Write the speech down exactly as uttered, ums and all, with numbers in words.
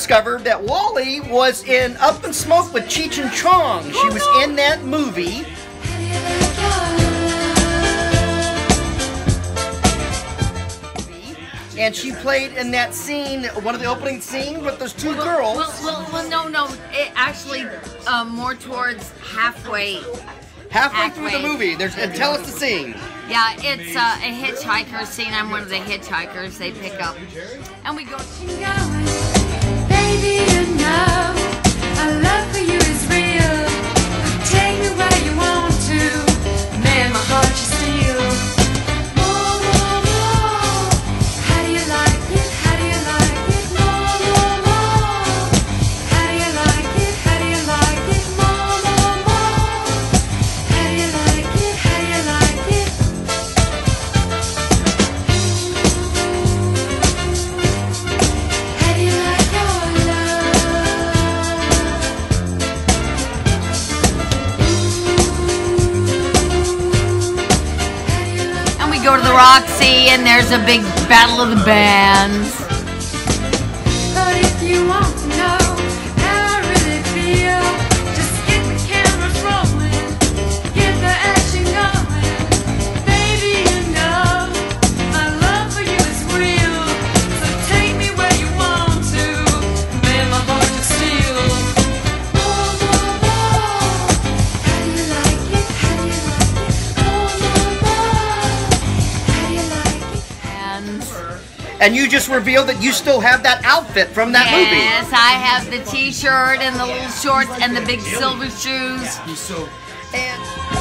discovered that Wally was in Up in Smoke with Cheech and Chong. She was in that movie. And she played in that scene, one of the opening scenes with those two girls. Well, well, well no, no. It actually um, more towards halfway. Halfway, halfway through the movie. There's and tell us the scene. Yeah, it's uh, a hitchhiker scene. I'm one of the hitchhikers they pick up, and we go. Baby, you know our love for you is real. Take me where you want to, man. My heart you steal. More, more, more. How do you like it? How do you like it? More, more, more. How do you like it? How do you like it? More, more, more. How do you like it? How do you like it? How do you like your And we go to the Roxy, and there's a big battle of the bands. But if you want to know how I really feel, just get the cameras rolling, get the action going. Baby, you know my love for you is real. So take me where you want to, man, my heart is steel. More, more, more. How do you like it? How do you like it? More, more, more. How do you like it? And And you just revealed that you still have that outfit from that movie. yes, I have the T-shirt and the little shorts and the big silver shoes. And